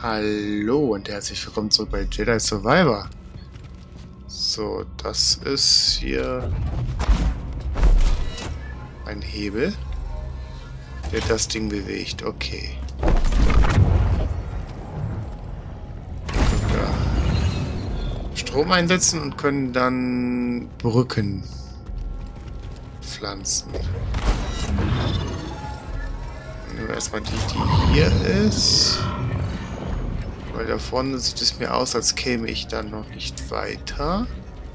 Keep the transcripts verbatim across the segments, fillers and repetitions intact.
Hallo und herzlich willkommen zurück bei Jedi Survivor. So, das ist hier ein Hebel, der das Ding bewegt. Okay. Da Strom einsetzen und können dann Brücken pflanzen. Nehmen wir erstmal die, die hier ist. Weil da vorne sieht es mir aus, als käme ich dann noch nicht weiter.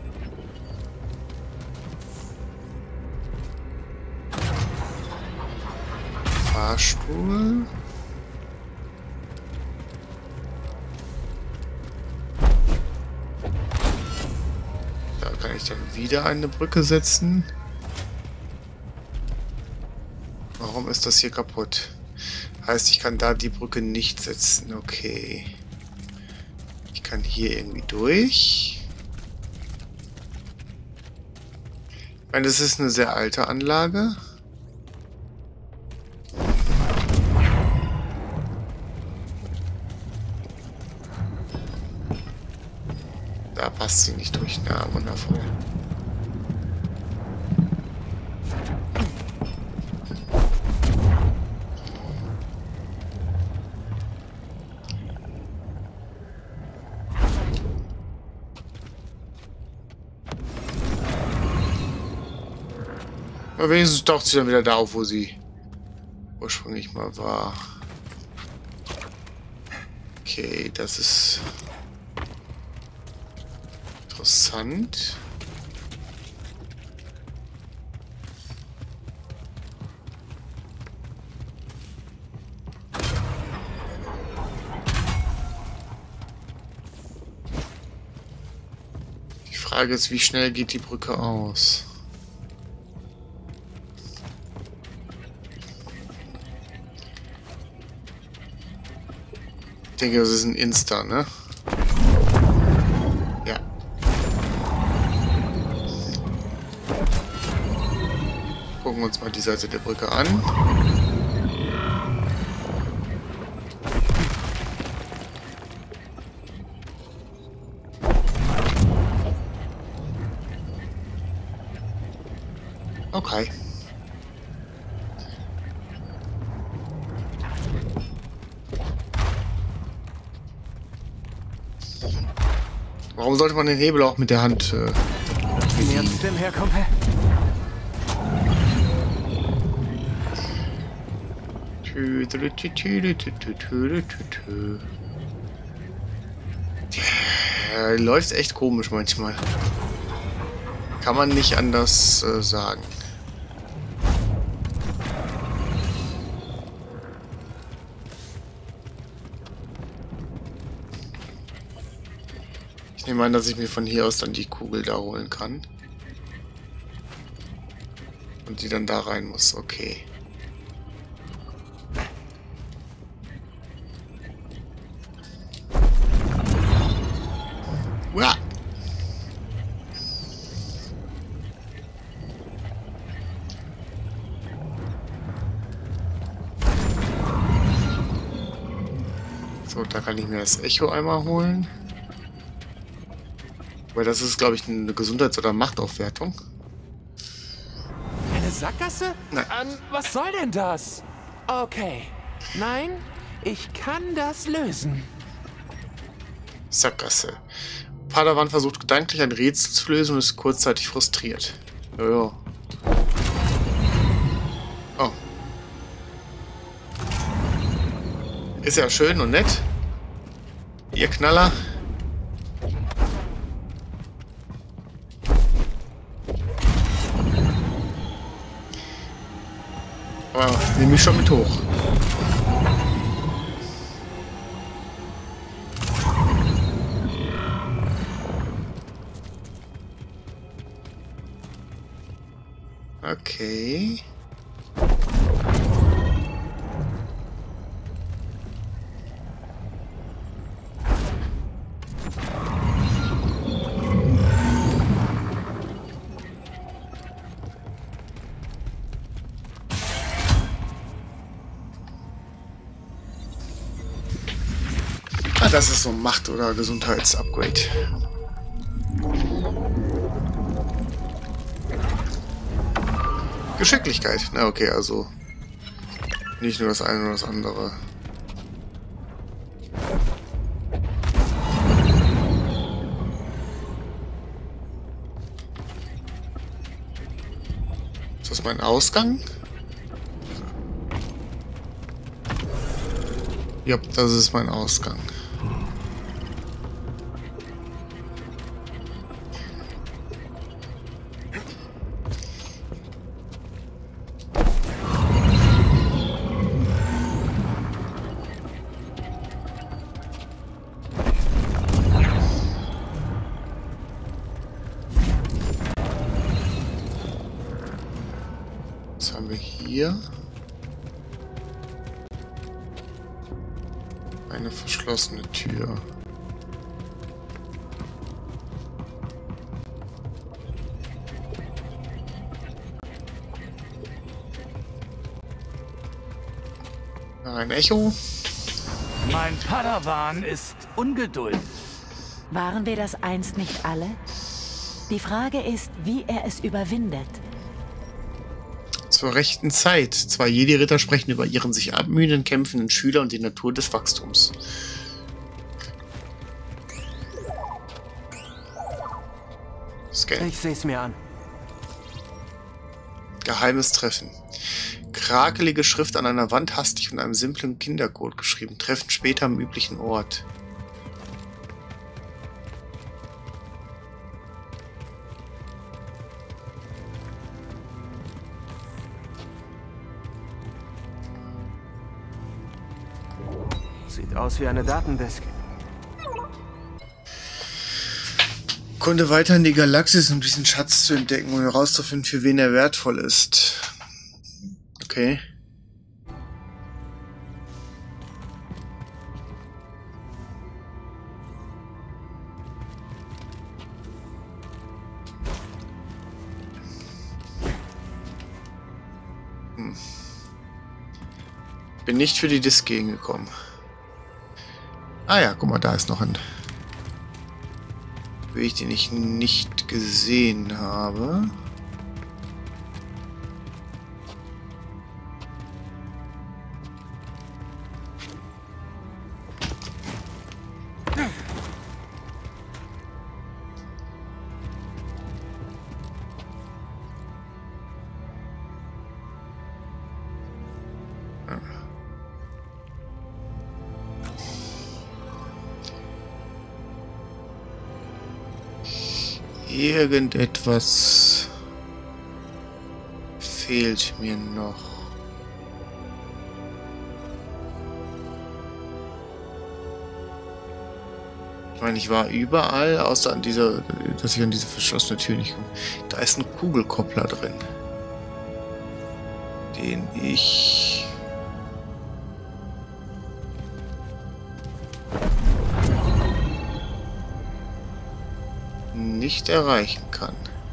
Fahrstuhl. Da kann ich dann wieder eine Brücke setzen. Warum ist das hier kaputt? Heißt, ich kann da die Brücke nicht setzen. Okay. Ich kann hier irgendwie durch. Ich meine, das ist eine sehr alte Anlage. Da passt sie nicht durch. Na, wundervoll. Aber wenigstens taucht sie dann wieder da auf, wo sie ursprünglich mal war. Okay, das ist interessant. Die Frage ist, wie schnell geht die Brücke aus? Ich denke, das ist ein Insta, ne? Ja. Gucken wir uns mal die Seite der Brücke an. Okay. Warum sollte man den Hebel auch mit der Hand äh, Stimmen herkommen? Der läuft echt komisch manchmal. Kann man nicht anders äh, sagen. Ich nehme an, dass ich mir von hier aus dann die Kugel da holen kann. Und die dann da rein muss. Okay. Uah! So, da kann ich mir das Echo einmal holen. Weil das ist, glaube ich, eine Gesundheits- oder Machtaufwertung. Eine Sackgasse? Nein. Ähm, was soll denn das? Okay. Nein, ich kann das lösen. Sackgasse. Padawan versucht gedanklich ein Rätsel zu lösen und ist kurzzeitig frustriert. Jojo. Oh. Ist ja schön und nett. Ihr Knaller. Aber nehme ich schon mit hoch. Okay. Ah, das ist so ein Macht- oder Gesundheitsupgrade. Geschicklichkeit. Na okay, also nicht nur das eine oder das andere. Ist das mein Ausgang? Ja, das ist mein Ausgang. Was haben wir hier? Eine verschlossene Tür. Ein Echo. Mein Padawan ist ungeduldig. Waren wir das einst nicht alle? Die Frage ist, wie er es überwindet. Zur rechten Zeit. Zwei Jedi-Ritter sprechen über ihren sich abmühenden, kämpfenden Schüler und die Natur des Wachstums. Scan. Ich seh's mir an. Geheimes Treffen. Krakelige Schrift an einer Wand, hastig mit einem simplen Kindercode geschrieben. Treffen später am üblichen Ort. Sieht aus wie eine Datendisk. Konnte weiter in die Galaxis, um diesen Schatz zu entdecken und herauszufinden, für wen er wertvoll ist. Okay. Hm. Bin nicht für die Disk gegengekommen. Ah ja, guck mal, da ist noch ein Weg, den ich nicht gesehen habe. Irgendetwas fehlt mir noch. Ich meine, ich war überall, außer an dieser, dass ich an diese verschlossene Tür nicht komme. Da ist ein Kugelkoppler drin, den ich nicht erreichen kann.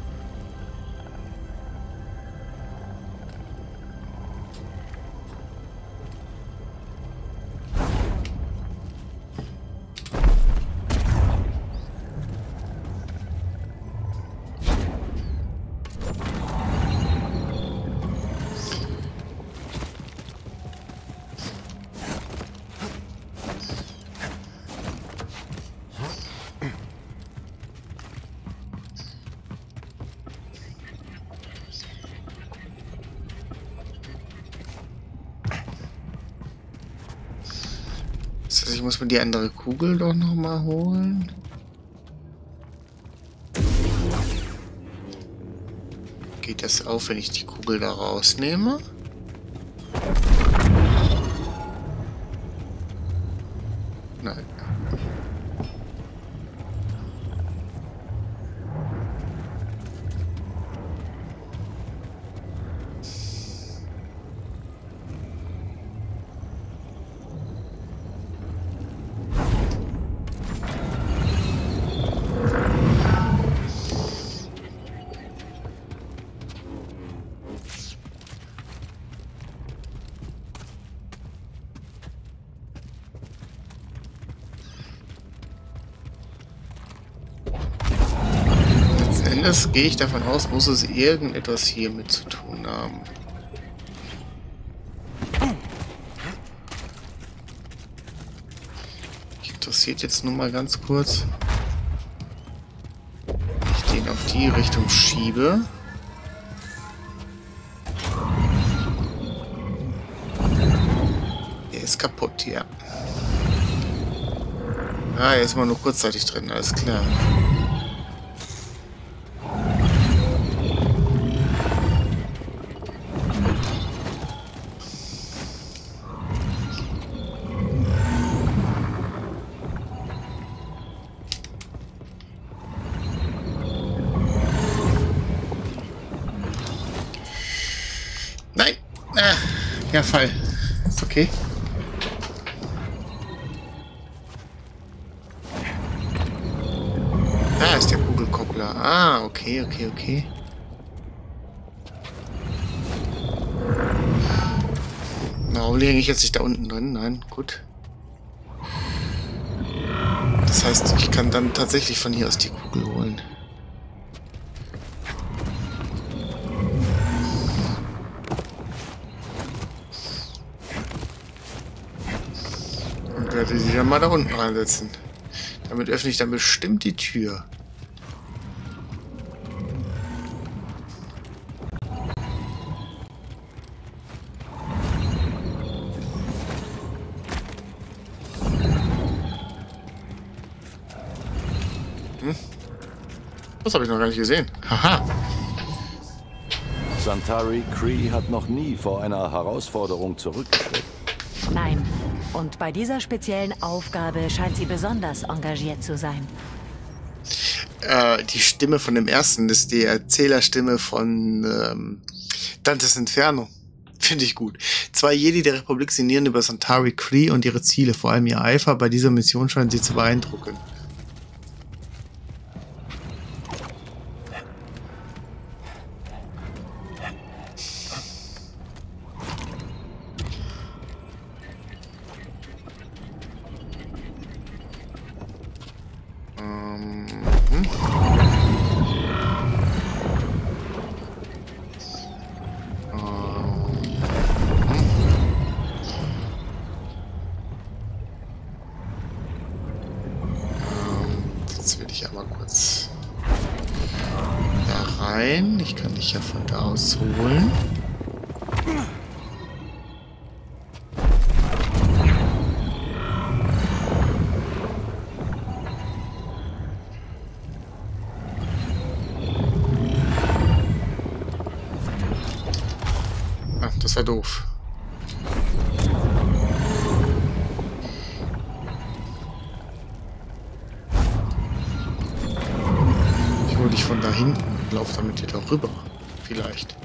Das heißt, ich muss mir die andere Kugel doch noch mal holen. Geht das auf, wenn ich die Kugel da rausnehme? Nein. Alles, gehe ich davon aus, muss es irgendetwas hier mit zu tun haben. Mich interessiert jetzt nur mal ganz kurz, wenn ich den auf die Richtung schiebe. Der ist kaputt, ja. Ah, er ist mal nur kurzzeitig drin, alles klar. Nein! Ah, ja, Fall. Ist okay. Da ist der Kugelkoppler. Ah, okay, okay, okay. Na, warum hänge ich jetzt nicht da unten drin? Nein, gut. Das heißt, ich kann dann tatsächlich von hier aus die Kugel holen. Und werde sie dann mal da unten reinsetzen. Damit öffne ich dann bestimmt die Tür. Hm? Das habe ich noch gar nicht gesehen. Haha. Santari Khri hat noch nie vor einer Herausforderung zurückgeschreckt. Nein. Und bei dieser speziellen Aufgabe scheint sie besonders engagiert zu sein. Äh, die Stimme von dem ersten ist die Erzählerstimme von ähm, Dantes Inferno. Finde ich gut. Zwei Jedi der Republik sinnieren über Santari Khri und ihre Ziele. Vor allem ihr Eifer bei dieser Mission scheint sie zu beeindrucken. Jetzt will ich aber kurz da rein. Ich kann dich ja von da aus holen. Ah, das war doof. Ich von da hinten und laufe damit hier doch rüber. Vielleicht.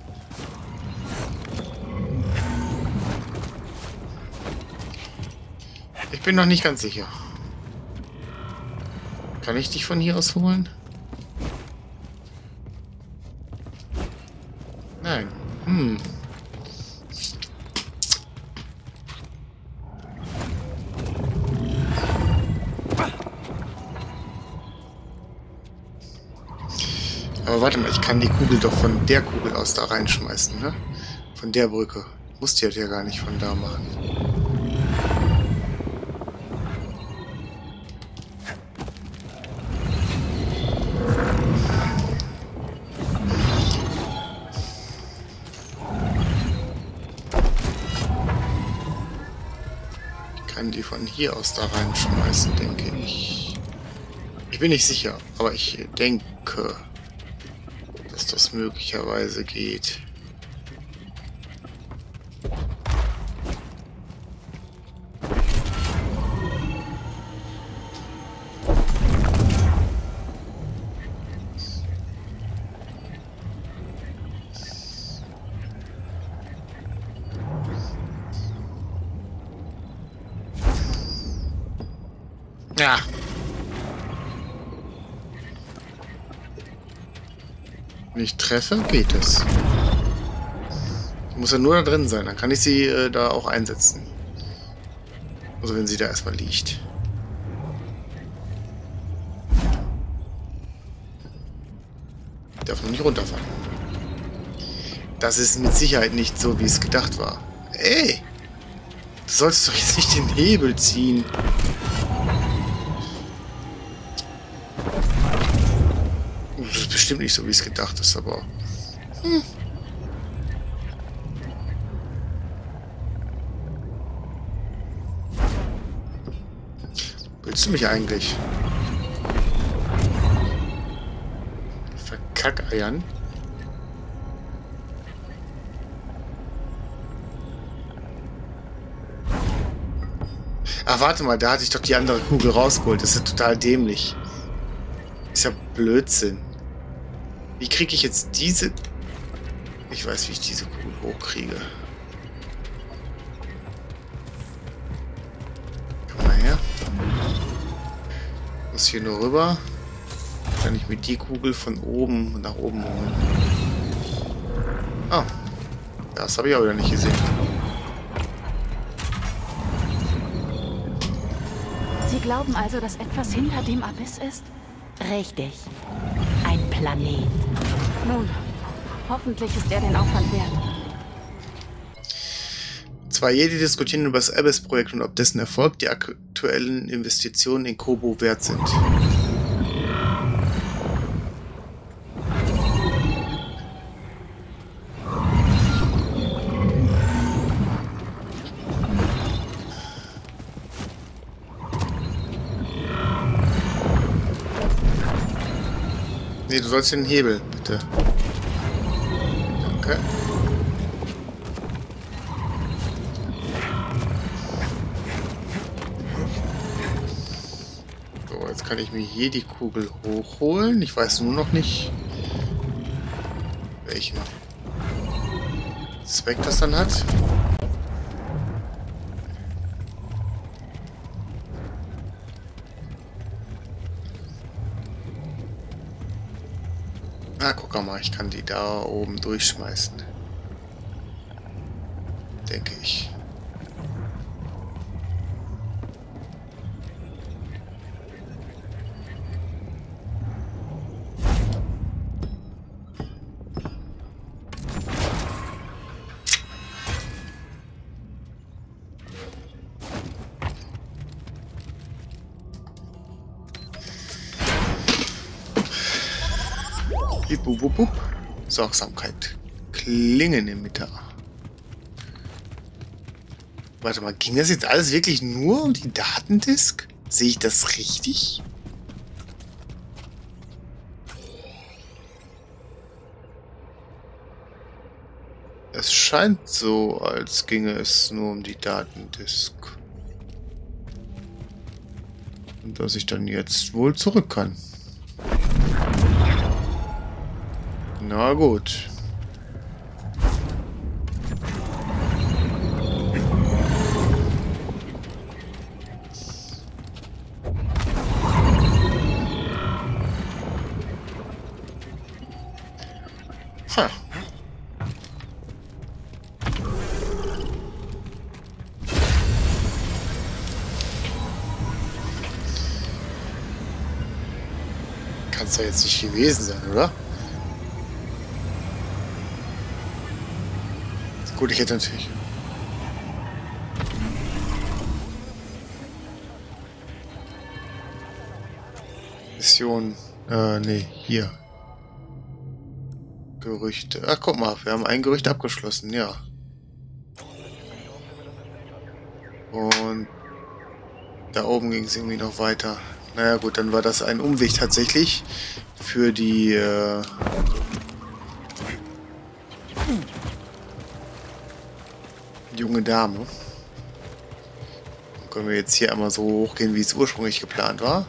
Ich bin noch nicht ganz sicher. Kann ich dich von hier aus holen? Nein. Hm. Aber warte mal, ich kann die Kugel doch von der Kugel aus da reinschmeißen, ne? Von der Brücke. Muss die halt ja gar nicht von da machen. Ich kann die von hier aus da reinschmeißen, denke ich. Ich bin nicht sicher, aber ich denke, dass das möglicherweise geht. Ja. Wenn ich treffe, geht es. Muss ja nur da drin sein, dann kann ich sie äh, da auch einsetzen. Also wenn sie da erstmal liegt. Ich darf nur nicht runterfahren. Das ist mit Sicherheit nicht so, wie es gedacht war. Ey! Du sollst doch jetzt nicht den Hebel ziehen. Das ist bestimmt nicht so, wie es gedacht ist, aber... Hm. Willst du mich eigentlich? Verkackeiern? Ach, warte mal, da hatte ich doch die andere Kugel rausgeholt. Das ist ja total dämlich. Ist ja Blödsinn. Wie kriege ich jetzt diese... Ich weiß, wie ich diese Kugel hochkriege. Komm mal her. Muss hier nur rüber. Kann ich mir die Kugel von oben nach oben holen. Ah. Das habe ich auch wieder nicht gesehen. Sie glauben also, dass etwas hinter dem Abyss ist? Richtig. Ein Planet. Nun, hoffentlich ist er den Aufwand wert. Zwei Jedi diskutieren über das Abyss-Projekt und ob dessen Erfolg die aktuellen Investitionen in Kobo wert sind. Nee, du sollst den Hebel, bitte. Danke. So, jetzt kann ich mir hier die Kugel hochholen. Ich weiß nur noch nicht, welchen Zweck das dann hat. Ah, guck mal, ich kann die da oben durchschmeißen. Denke ich. Bup, bup, bup. Sorgsamkeit. Klingenemitter. Warte mal, ging das jetzt alles wirklich nur um die Datendisk? Sehe ich das richtig? Es scheint so, als ginge es nur um die Datendisk. Und dass ich dann jetzt wohl zurück kann. Na gut. Ha. Kann es ja jetzt nicht gewesen sein, oder? Gut, ich hätte natürlich... Mission... Äh, nee, hier. Gerüchte. Ach, guck mal, wir haben ein Gerücht abgeschlossen, ja. Und... Da oben ging es irgendwie noch weiter. Naja gut, dann war das ein Umweg tatsächlich für die... Äh, junge Dame. Dann können wir jetzt hier einmal so hochgehen, wie es ursprünglich geplant war.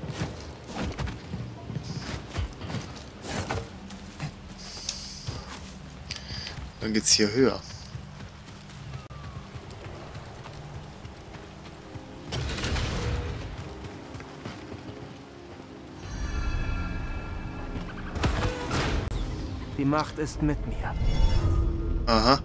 Dann geht es hier höher. Die Macht ist mit mir. Aha.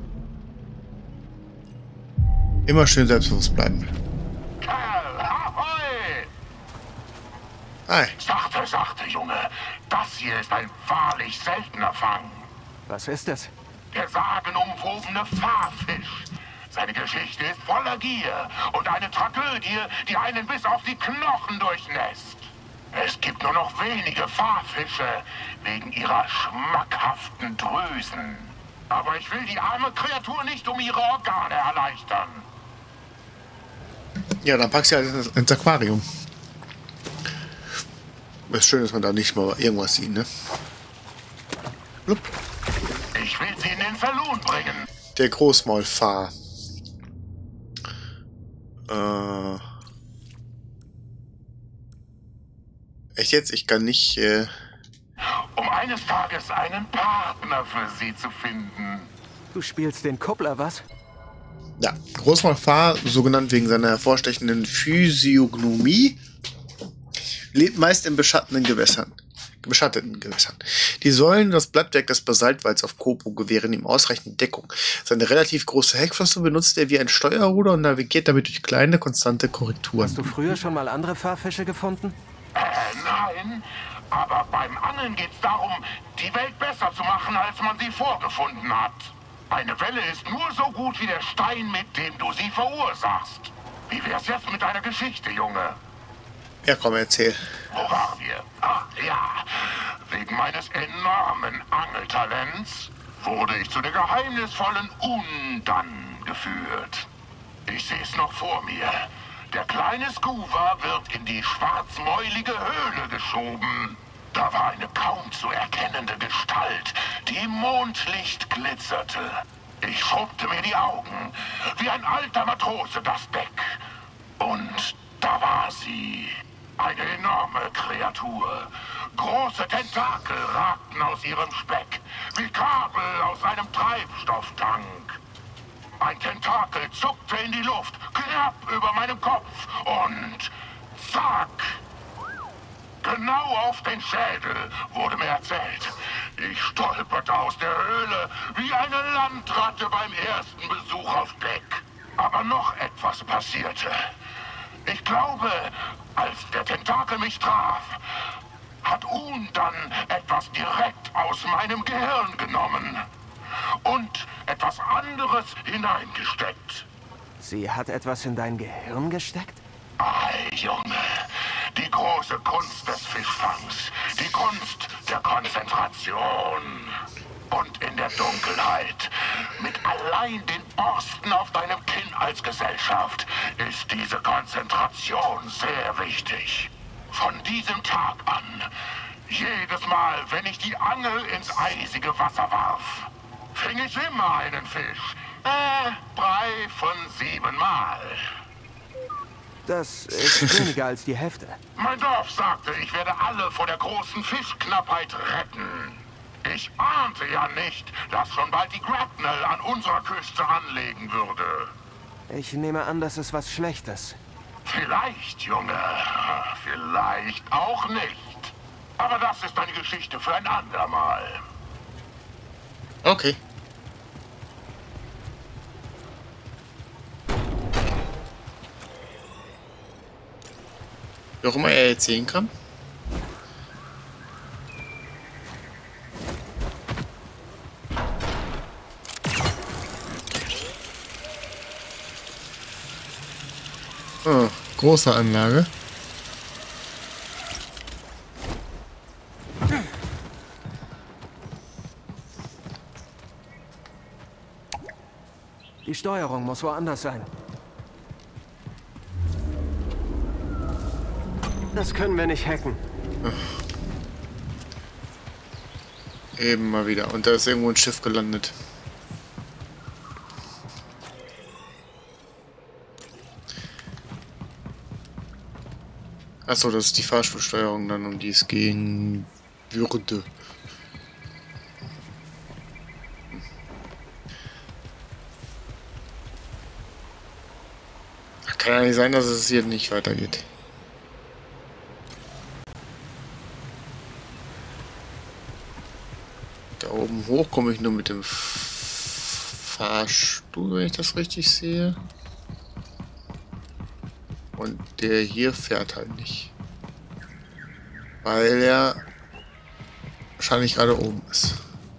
Immer schön selbstbewusst bleiben. Hi. Sachte, sachte, Junge. Das hier ist ein wahrlich seltener Fang. Was ist es? Der sagenumwobene Pfarrfisch. Seine Geschichte ist voller Gier und eine Tragödie, die einen bis auf die Knochen durchnässt. Es gibt nur noch wenige Pfarrfische wegen ihrer schmackhaften Drüsen. Aber ich will die arme Kreatur nicht um ihre Organe erleichtern. Ja, dann packst du halt ins Aquarium. Ist schön, dass man da nicht mal irgendwas sieht, ne? Blub. Ich will sie in den Saloon bringen. Der Großmaulpfarr. Äh. Echt jetzt? Ich kann nicht, äh... Um eines Tages einen Partner für sie zu finden. Du spielst den Kuppler, was? Ja, Großmaulpfarr, so genannt wegen seiner hervorstechenden Physiognomie, lebt meist in beschatteten Gewässern. beschatteten Gewässern. Die Säulen und das Blattwerk des Basaltwalds auf Kopo gewähren ihm ausreichend Deckung. Seine relativ große Heckflosse benutzt er wie ein Steuerruder und navigiert damit durch kleine, konstante Korrekturen. Hast du früher schon mal andere Pfarrfische gefunden? Äh, nein. Aber beim Angeln geht's darum, die Welt besser zu machen, als man sie vorgefunden hat. Eine Welle ist nur so gut wie der Stein, mit dem du sie verursachst. Wie wär's jetzt mit deiner Geschichte, Junge? Ja, komm, erzähl. Wo waren wir? Ah, ja. Wegen meines enormen Angeltalents wurde ich zu der geheimnisvollen Undan geführt. Ich sehe es noch vor mir. Der kleine Scuba wird in die schwarzmäulige Höhle geschoben. Da war eine kaum zu erkennende Gestalt, die im Mondlicht glitzerte. Ich schrubbte mir die Augen, wie ein alter Matrose das Deck. Und da war sie. Eine enorme Kreatur. Große Tentakel ragten aus ihrem Speck, wie Kabel aus einem Treibstofftank. Ein Tentakel zuckte in die Luft, knapp über meinem Kopf und zack! Genau auf den Schädel, wurde mir erzählt. Ich stolperte aus der Höhle wie eine Landratte beim ersten Besuch auf Deck. Aber noch etwas passierte. Ich glaube, als der Tentakel mich traf, hat Undan etwas direkt aus meinem Gehirn genommen und etwas anderes hineingesteckt. Sie hat etwas in dein Gehirn gesteckt? Ei, Junge, die große Kunst des Fischfangs, die Kunst der Konzentration. Und in der Dunkelheit, mit allein den Borsten auf deinem Kinn als Gesellschaft, ist diese Konzentration sehr wichtig. Von diesem Tag an, jedes Mal, wenn ich die Angel ins eisige Wasser warf, fing ich immer einen Fisch. Äh, drei von sieben Mal. Das ist weniger als die Hälfte. Mein Dorf sagte, ich werde alle vor der großen Fischknappheit retten. Ich ahnte ja nicht, dass schon bald die Grapnel an unserer Küste anlegen würde. Ich nehme an, das ist was Schlechtes. Vielleicht, Junge. Vielleicht auch nicht. Aber das ist eine Geschichte für ein andermal. Okay. Wie auch immer er jetzt sehen kann. Oh, große Anlage. Die Steuerung muss woanders sein. Das können wir nicht hacken. Eben mal wieder. Und da ist irgendwo ein Schiff gelandet. Achso, das ist die Fahrstuhlsteuerung dann, um die es gehen würde. Kann ja nicht sein, dass es hier nicht weitergeht. Da oben hoch komme ich nur mit dem Fahrstuhl, wenn ich das richtig sehe. Und der hier fährt halt nicht. Weil er wahrscheinlich gerade oben ist.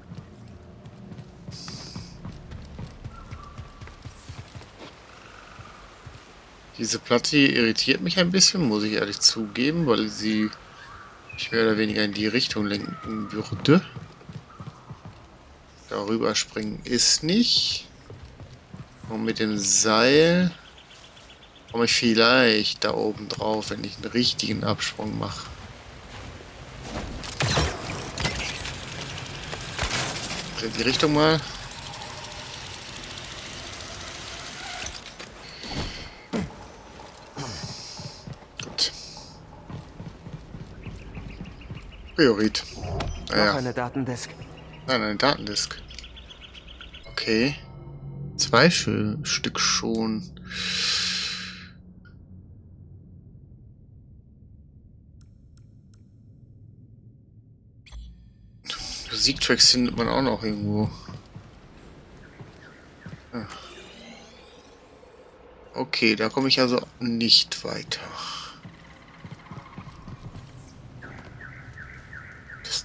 Diese Platte irritiert mich ein bisschen, muss ich ehrlich zugeben, weil sie mich mehr oder weniger in die Richtung lenken würde. Darüber springen ist nicht. Und mit dem Seil komme ich vielleicht da oben drauf, wenn ich einen richtigen Absprung mache. Dreh die Richtung mal. Gut. Priorit. Naja. Noch eine Datendisk. Nein, eine Datendisk. Okay. Zwei Sch Stück schon. Musiktracks findet man auch noch irgendwo. Ah. Okay, da komme ich also nicht weiter. Das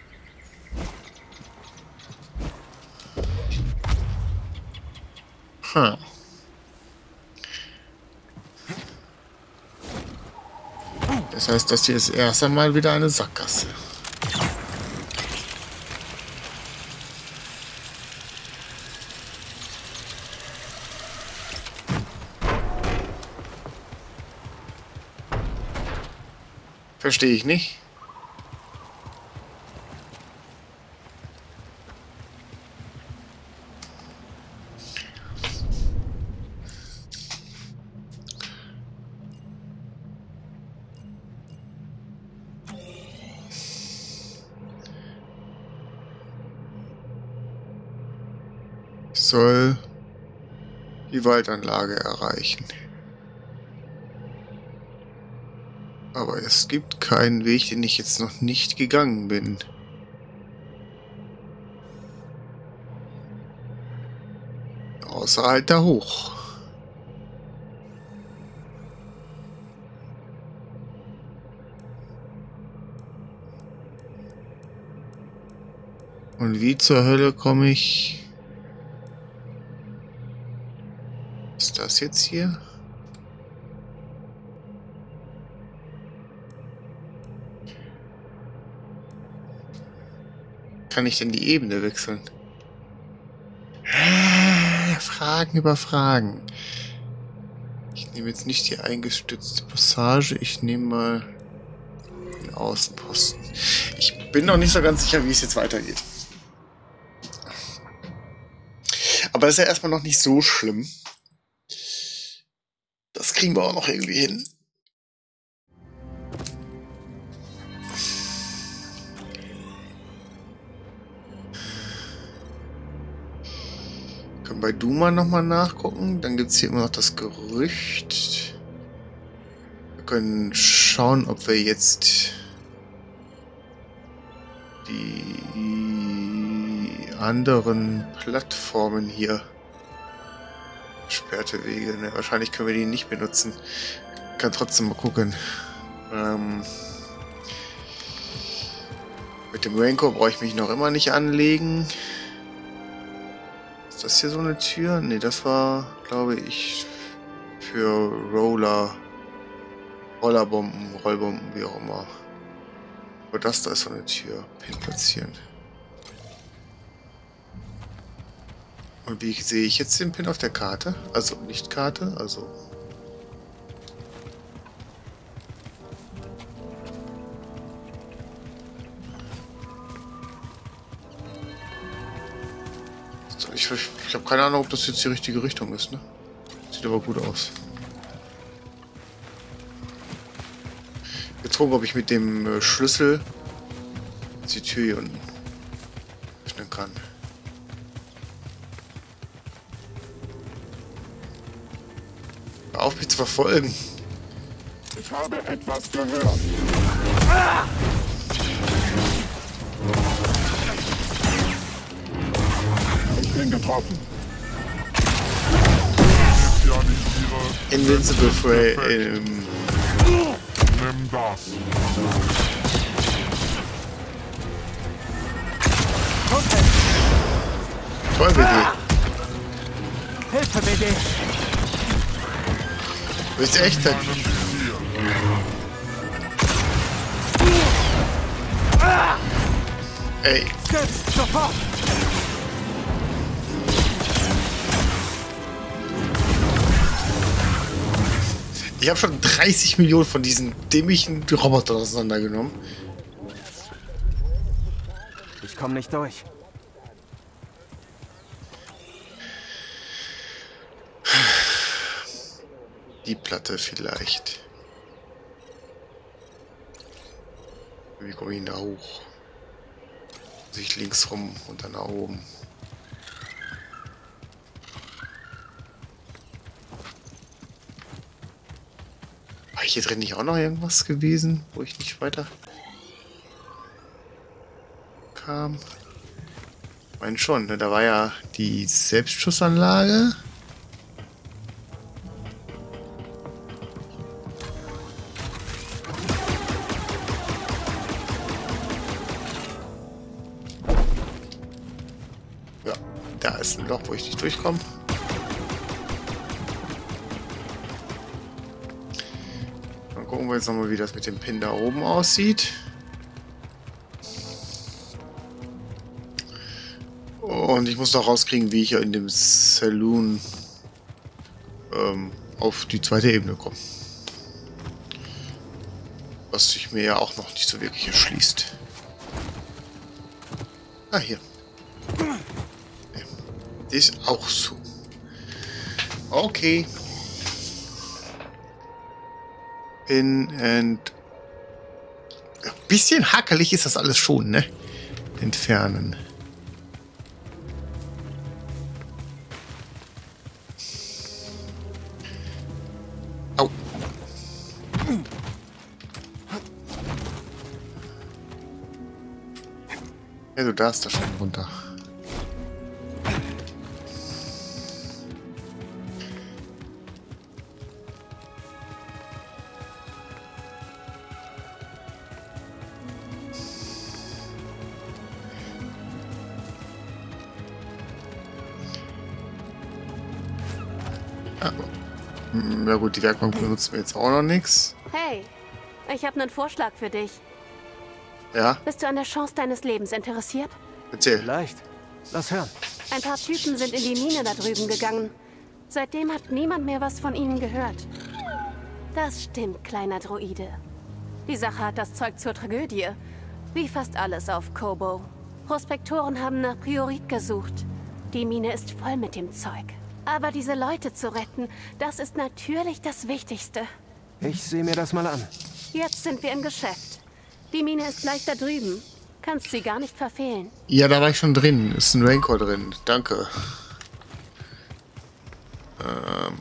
Hm. Das heißt, das hier ist erst einmal wieder eine Sackgasse. Verstehe ich nicht. Ich soll die Waldanlage erreichen. Aber es gibt keinen Weg, den ich jetzt noch nicht gegangen bin. Außer halt da hoch. Und wie zur Hölle komme ich... Was ist das jetzt hier? Kann ich denn die Ebene wechseln? Fragen über Fragen. Ich nehme jetzt nicht die eingestützte Passage, ich nehme mal den Außenposten. Ich bin noch nicht so ganz sicher, wie es jetzt weitergeht. Aber das ist ja erstmal noch nicht so schlimm. Das kriegen wir auch noch irgendwie hin. Können bei Duma nochmal nachgucken. Dann gibt es hier immer noch das Gerücht. Wir können schauen, ob wir jetzt die anderen Plattformen hier gesperrte Wege. Ne, wahrscheinlich können wir die nicht benutzen. Ich kann trotzdem mal gucken. Ähm, mit dem Raincoat brauche ich mich noch immer nicht anlegen. Ist das hier so eine Tür? Ne, das war, glaube ich, für Roller, Rollerbomben, Rollbomben, wie auch immer. Aber das da ist so eine Tür. Pin platzieren. Und wie sehe ich jetzt den Pin auf der Karte? Also nicht Karte, also... Ich, ich habe keine Ahnung, ob das jetzt die richtige Richtung ist, ne? Sieht aber gut aus. Jetzt gucken, ob ich mit dem äh, Schlüssel die Tür hier unten öffnen kann. Hör auf, mich zu verfolgen. Ich habe etwas gehört. Ah! Ich bin getroffen. Invincible Fray. Ähm, Nimm das. Toll, B D. Hilfe, B D! Du bist echt ein... Ey. Jetzt, sofort! Ich habe schon dreißig Millionen von diesen dämlichen Robotern auseinandergenommen. Ich komme nicht durch. Die Platte vielleicht. Wie komme ich da hoch? Sich links rum und dann nach oben. War hier drin nicht auch noch irgendwas gewesen, wo ich nicht weiter kam? Ich meine schon, ne? Da war ja die Selbstschussanlage. Ja, da ist ein Loch, wo ich nicht durchkomme. Dann gucken wir jetzt nochmal, wie das mit dem Pin da oben aussieht. Und ich muss noch rauskriegen, wie ich in dem Saloon ähm, auf die zweite Ebene komme. Was sich mir ja auch noch nicht so wirklich erschließt. Ah, hier. Nee. Die ist auch so. Okay. In and... Ein bisschen hakelig ist das alles schon, ne? Entfernen. Au. Ja, du darfst da schon runter. Ja gut, die Werkbank benutzt mir jetzt auch noch nichts. Hey, ich habe einen Vorschlag für dich. Ja, Bist du an der Chance deines Lebens interessiert? erzähl. Vielleicht. Lass hören. Ein paar Typen sind in die Mine da drüben gegangen. Seitdem hat niemand mehr was von ihnen gehört. Das stimmt, kleiner Droide. Die Sache hat das Zeug zur Tragödie. Wie fast alles auf Kobo. Prospektoren haben nach Priorit gesucht. Die Mine ist voll mit dem Zeug. Aber diese Leute zu retten, das ist natürlich das Wichtigste. Ich sehe mir das mal an. Jetzt sind wir im Geschäft. Die Mine ist gleich da drüben. Kannst sie gar nicht verfehlen. Ja, da war ich schon drin. Ist ein Rancor drin. Danke. Ähm.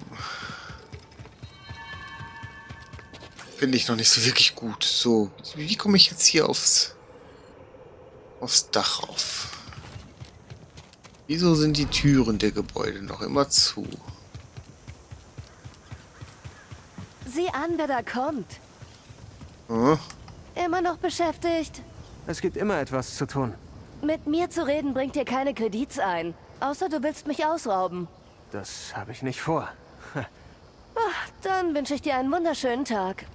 Finde ich noch nicht so wirklich gut. So, wie komme ich jetzt hier aufs, aufs Dach rauf? Wieso sind die Türen der Gebäude noch immer zu? Sieh an, wer da kommt. Hm? Immer noch beschäftigt? Es gibt immer etwas zu tun. Mit mir zu reden bringt dir keine Kredits ein. Außer du willst mich ausrauben. Das habe ich nicht vor. Ach, dann wünsche ich dir einen wunderschönen Tag.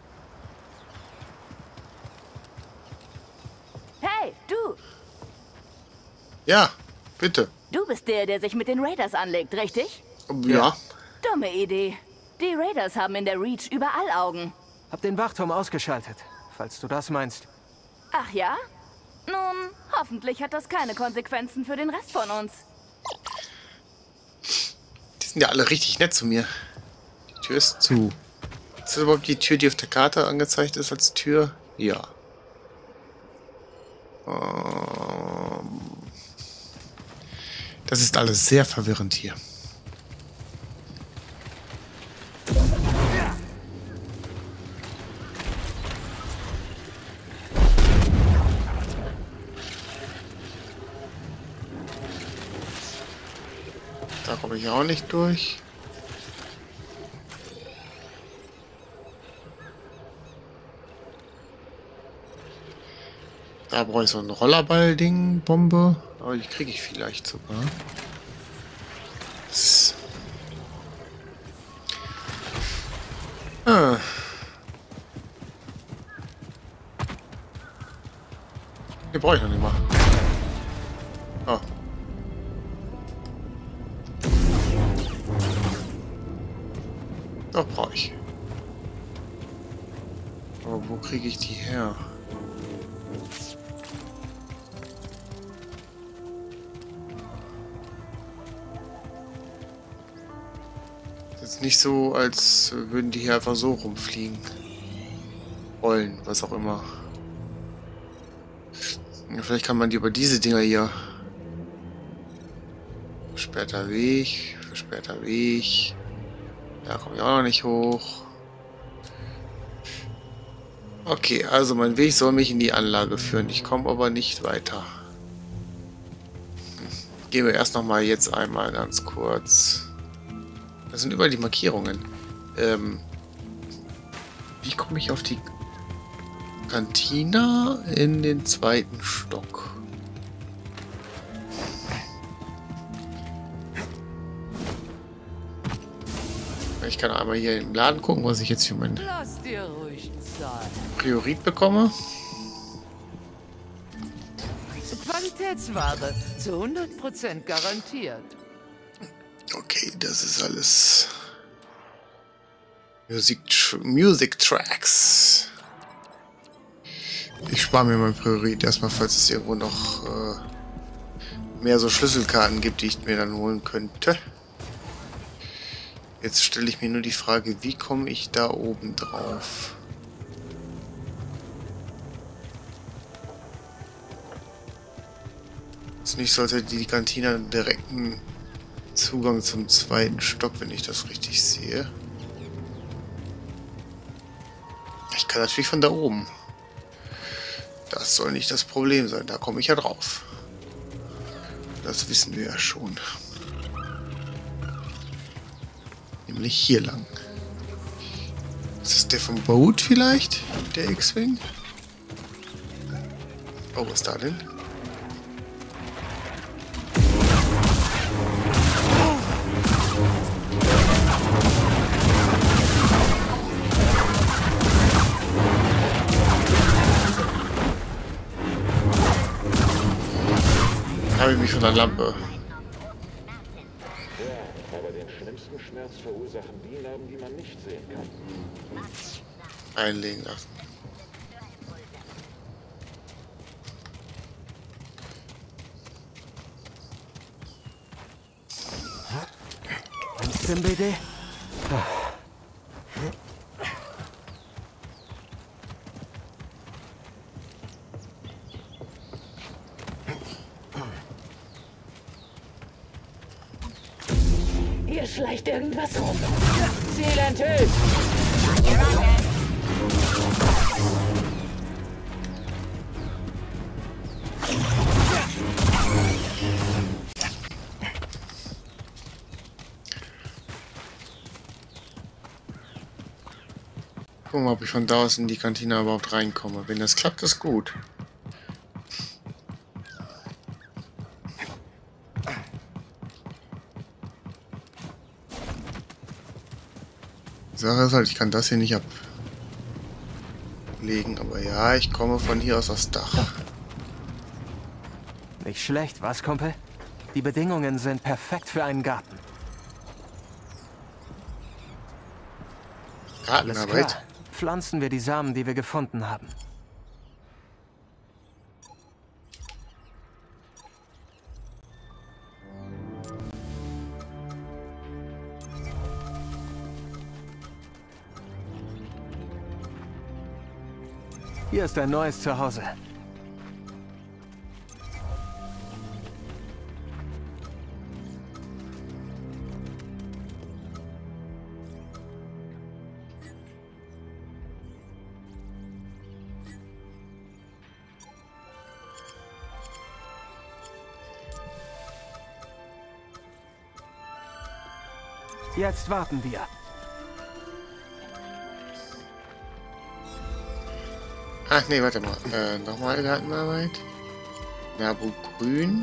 Hey, du! Ja, bitte. Du bist der, der sich mit den Raiders anlegt, richtig? Ja. Dumme Idee. Die Raiders haben in der Reach überall Augen. Hab den Wachturm ausgeschaltet, falls du das meinst. Ach ja? Nun, hoffentlich hat das keine Konsequenzen für den Rest von uns. Die sind ja alle richtig nett zu mir. Die Tür ist zu. Ist das überhaupt die Tür, die auf der Karte angezeigt ist als Tür? Ja. Ähm das ist alles sehr verwirrend hier. Da komme ich auch nicht durch. Da brauche ich so ein Rollerball-Ding, Bombe. Aber die kriege ich vielleicht sogar. Den brauche ich noch nicht mal. Oh. Doch, brauche ich. Aber wo kriege ich die her? Das ist nicht so, als würden die hier einfach so rumfliegen. Rollen, was auch immer. Ja, vielleicht kann man die über diese Dinger hier. Versperrter Weg, versperrter Weg. Da komme ich auch noch nicht hoch. Okay, also mein Weg soll mich in die Anlage führen. Ich komme aber nicht weiter. Gehen wir erst noch mal jetzt einmal ganz kurz. Das sind überall die Markierungen. Ähm, wie komme ich auf die Kantina in den zweiten Stock? Ich kann einmal hier im Laden gucken, was ich jetzt für mein Lass dir ruhig Zeit. Priorit bekomme. Qualitätsware zu hundert Prozent garantiert. Okay, das ist alles Music, Music Tracks. Ich spare mir mein Priorit erstmal, falls es irgendwo noch äh, mehr so Schlüsselkarten gibt, die ich mir dann holen könnte. Jetzt stelle ich mir nur die Frage, wie komme ich da oben drauf? Ist nicht so, als hätte die Kantine einen direkten Zugang zum zweiten Stock, wenn ich das richtig sehe. Ich kann natürlich von da oben. Das soll nicht das Problem sein, da komme ich ja drauf. Das wissen wir ja schon. Nämlich hier lang. Ist das der vom Boot vielleicht? Der X-Wing? Oh, was ist da denn? Habe ich mich von der Lampe. Aber den schlimmsten Schmerz verursachen die Narben, die man nicht sehen kann. Einlegen lassen. Im B D? Hier schleicht irgendwas rum. Ziel enthüllt. Gucken wir, ob ich von da aus in die Kantine überhaupt reinkomme. Wenn das klappt, ist gut. Die Sache ist halt, ich kann das hier nicht ablegen, aber ja, ich komme von hier aus aufs Dach. Nicht schlecht, was, Kumpel? Die Bedingungen sind perfekt für einen Garten. Alles Gartenarbeit. klar. Pflanzen wir die Samen, die wir gefunden haben. Hier ist ein neues Zuhause. Jetzt warten wir. Ach nee, warte mal. Äh, nochmal Gartenarbeit. Nabu Grün.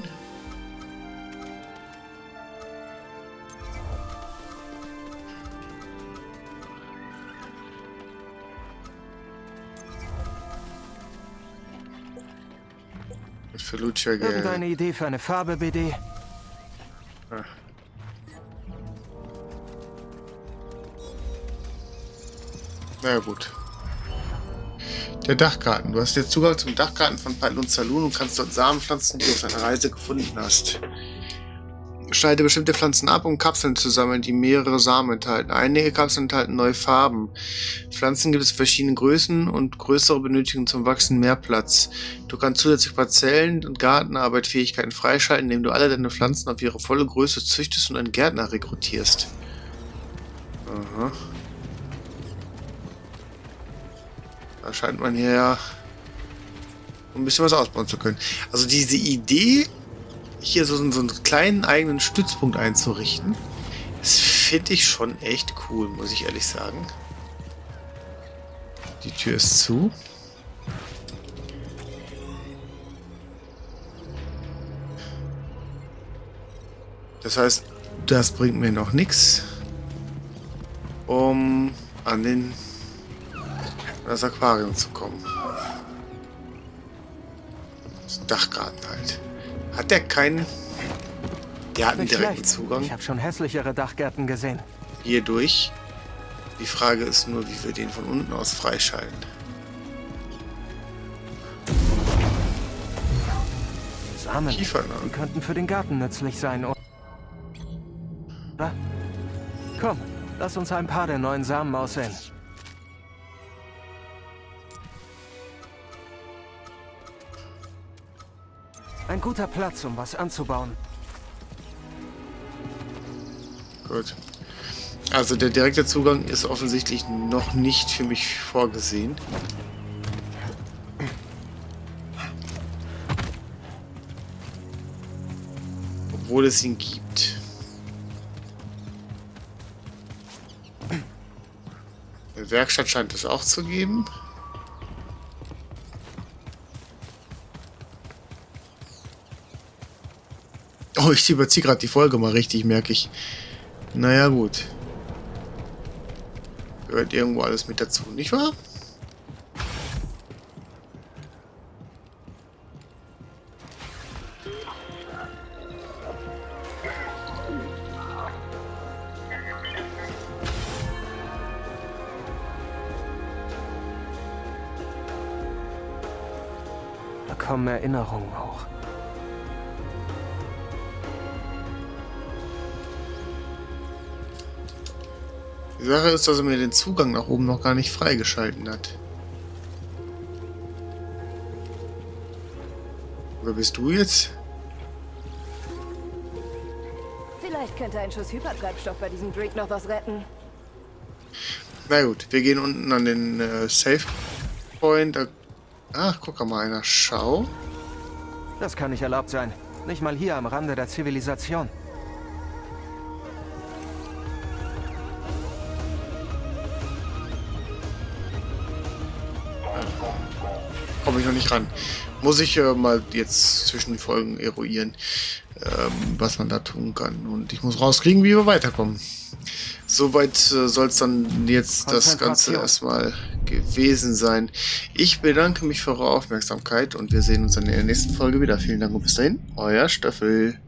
Für Lucia Geld. Irgendeine Idee für eine Farbe, B D? Ah. Na ja, gut. Der Dachgarten. Du hast jetzt Zugang zum Dachgarten von Pantaloon Saloon und kannst dort Samen pflanzen, die du auf deiner Reise gefunden hast. Schneide bestimmte Pflanzen ab, um Kapseln zu sammeln, die mehrere Samen enthalten. Einige Kapseln enthalten neue Farben. Pflanzen gibt es in verschiedenen Größen und größere benötigen zum Wachsen mehr Platz. Du kannst zusätzlich Parzellen und Gartenarbeitfähigkeiten freischalten, indem du alle deine Pflanzen auf ihre volle Größe züchtest und einen Gärtner rekrutierst. Aha. Da scheint man hier ja ein bisschen was ausbauen zu können. Also diese Idee, hier so, so einen kleinen eigenen Stützpunkt einzurichten, das finde ich schon echt cool, muss ich ehrlich sagen. Die Tür ist zu. Das heißt, das bringt mir noch nichts, um an den das Aquarium zu kommen. Das Dachgarten halt. Hat der keinen... Der hat einen direkten Zugang. Ich habe schon hässlichere Dachgärten gesehen. Hier durch. Die Frage ist nur, wie wir den von unten aus freischalten. Samen. Kiefern. Die könnten für den Garten nützlich sein, oder? Komm, lass uns ein paar der neuen Samen aussehen. Ein guter Platz, um was anzubauen. Gut. Also der direkte Zugang ist offensichtlich noch nicht für mich vorgesehen. Obwohl es ihn gibt. Eine Werkstatt scheint es auch zu geben. Oh, ich überziehe gerade die Folge mal richtig, merke ich. Naja, gut. Gehört irgendwo alles mit dazu, nicht wahr? Da kommen Erinnerungen hoch. Die Sache ist, dass er mir den Zugang nach oben noch gar nicht freigeschalten hat. Wer bist du jetzt? Vielleicht könnte ein Schuss Hypertreibstoff bei diesem Drink noch was retten. Na gut, wir gehen unten an den äh, Save Point. Da Ach, guck mal einer. Schau. Das kann nicht erlaubt sein. Nicht mal hier am Rande der Zivilisation. Komme ich noch nicht ran. Muss ich äh, mal jetzt zwischen den Folgen eruieren, ähm, was man da tun kann. Und ich muss rauskriegen, wie wir weiterkommen. Soweit äh, soll es dann jetzt das Ganze erstmal gewesen sein. Ich bedanke mich für eure Aufmerksamkeit und wir sehen uns dann in der nächsten Folge wieder. Vielen Dank und bis dahin, euer Stöffel.